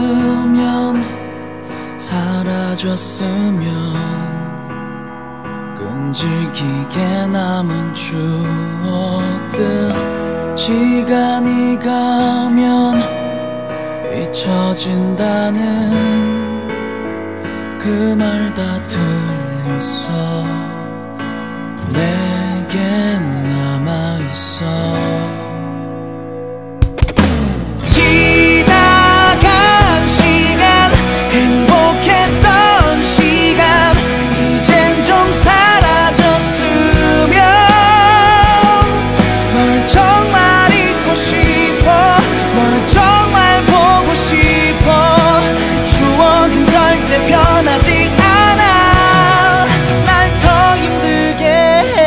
없으면 사라졌으면 끈질기게 남은 추억들 시간이 가면 잊혀진다는 그 말 다 들렸어. 내겐 남아있어. 지나간 시간 행복했던 시간 이젠 좀 사라졌으면 널 정말 잊고 싶어. 널 정말 보고 싶어. 추억은 절대 변하지 않아. 날 더 힘들게 해.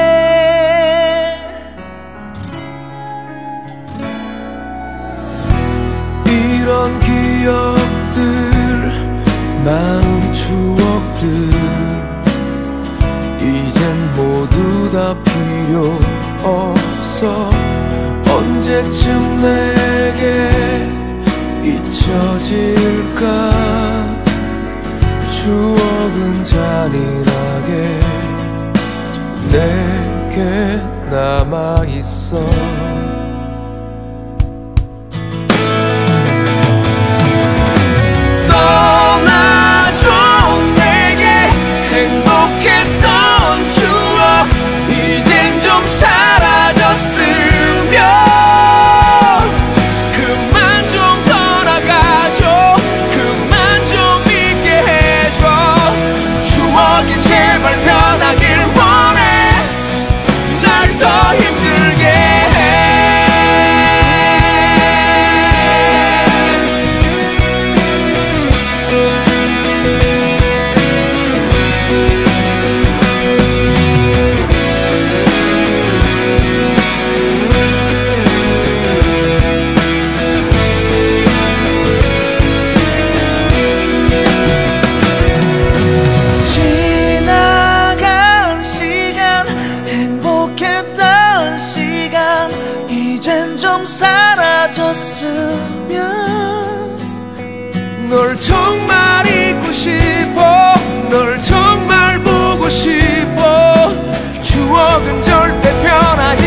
이런 기억들 나눈 추억들 이젠 모두 다 필요 없어. 언제쯤 내게 잊혀질까. 추억은 잔인하게 내게 남아있어. 떠나줘 내게 행복했던 추억 이젠 좀 사라졌으면 그만 좀 떠나가줘. 그만 좀 잊게 해줘. 추억이 제발 변하길 원해. 날 더 힘들게 해. 지나간 시간 행복했던 시간 이젠 좀 사라졌으면 널 정말 잊고 싶어. 널 정말 보고 싶어. 추억은 절대 변하지